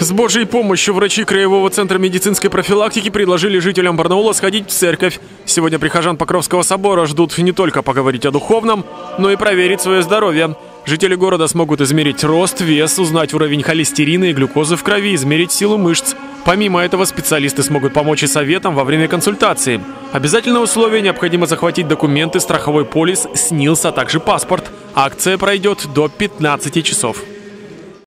С Божьей помощью врачи Краевого центра медицинской профилактики предложили жителям Барнаула сходить в церковь. Сегодня прихожан Покровского собора ждут не только поговорить о духовном, но и проверить свое здоровье. Жители города смогут измерить рост, вес, узнать уровень холестерина и глюкозы в крови, измерить силу мышц. Помимо этого, специалисты смогут помочь и советам во время консультации. Обязательное условие: необходимо захватить документы, страховой полис, СНИЛС, а также паспорт. Акция пройдет до 15 часов.